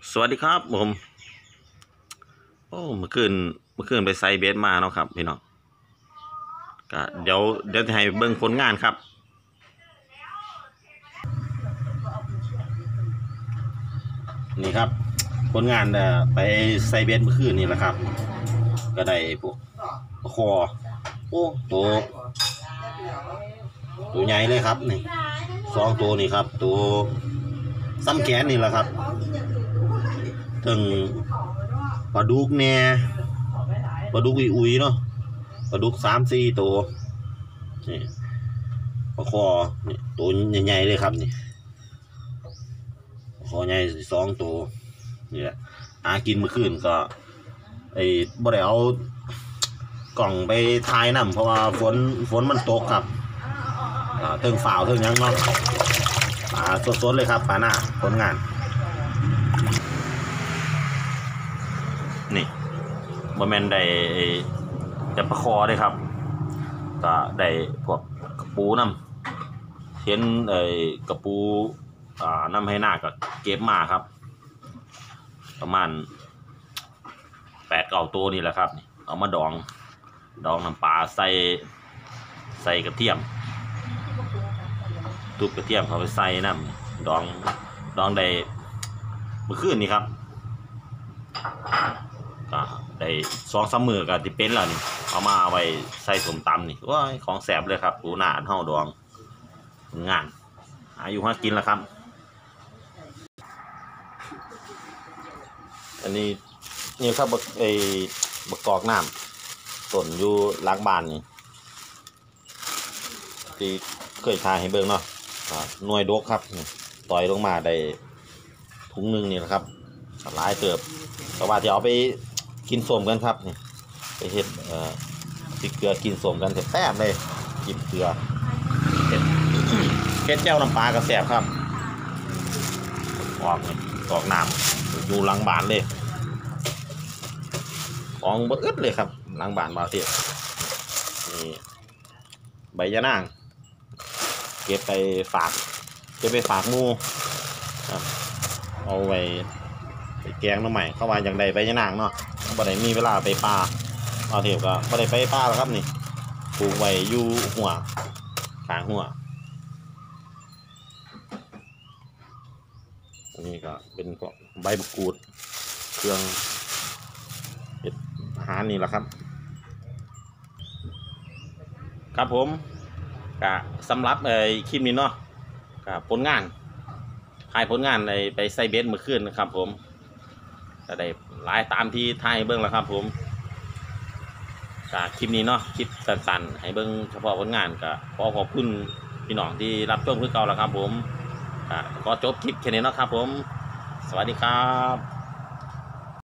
สวัสดีครับผมโอ้เมื่อคืนไปไซเบสมาเนาะครับพี่น้องก็เดี๋ยวจะให้เบิ่งผลงานครับนี่ครับผลงานไปไซเบสเมื่อคืนนี่แหละครับก็ได้พวกคอโอ้ตัวใหญ่เลยครับนี่2 ตัวนี่ครับตัวซ้ำแขนนี่แหละครับถึงปลาดุกแน่ปลาดุกอุยเนาะปลาดุก3-4 ตัวนี่ปลาคอนี่ตัวใหญ่ๆเลยครับนี่คอใหญ่2 ตัวนี่แหละหากินเมื่อคืนก็บ่ได้เอากล่องไปถ่ายน้ำเพราะว่าฝนมันตกครับเทิงฝ่าวเทิงยังเนาะสดๆเลยครับปลาหน้าผลงานนี่บ่แม่นได้แต่ปลาคอได้ครับก็ได้พวกกระปูน้ำเห็นกระปูน้ำให้หน้าก็เก็บมาครับประมาณ8-9 ตัวนี่แหละครับเอามาดองน้ำปลาใส่กระเทียมทุบกระเทียมเขาไปใส่น้ำดองได้เมื่อคืนนี้ครับก็ได้2-3 มื้อก็ที่เป็นแล้วนี่เอามาไว้ใส่ส้มตำนี่ว้าของแสบเลยครับปูหน้าเฮาดองงานอยู่หากินแล้วครับอันนี้ครับบักกอกน้ำต้นอยู่หลังบ้านนี่ที่เคยทายให้เบิ่งเนาะหน่วยดกครับต่อยลงมาได้ถุงนึงนี่แหละครับหลายเติบแต่ว่าจะเอาไปกินส้มกันครับนี่ไปเฮ็ดพริกเกลือกินส้มกันแซ่บเลยกินเกลือเฮ็ดแจ่วน้ำปลากระแซ่บครับกอกน้ำอยู่หลังบ้านเลยของบ่อึดเลยครับหลังบ้านบ่าวเทียบนี่ใบยะนางเก็บไปฝากหมู่ครับเอาไว้ไปแกงน้ำใหม่เข้ามาอย่างใดใบยะนางเนาะบ่ได้มีเวลาไปป่าบ่าวเทียบก็บ่ได้ไปป่าแล้วครับนี่ปลูกไว้อยู่หัวข้างหัวอันนี้ก็เป็นพวกใบมะกรูดเครื่องเฮ็ดอาหารนี่แหละครับครับผมก็สำหรับคลิปนี้เนาะก็ผลงานไปไซเบสเมื่อคืนนะครับผมก็ได้หลายตามที่ถ่ายเบิ้งแล้วครับผมก็คลิปนี้เนาะคลิปสั้นๆให้เบิ้งเฉพาะผลงานก็ขอบคุณพี่น้องที่รับชมคือเก่าแล้วครับผมก็จบคลิปแค่นี้เนาะครับผมสวัสดีครับ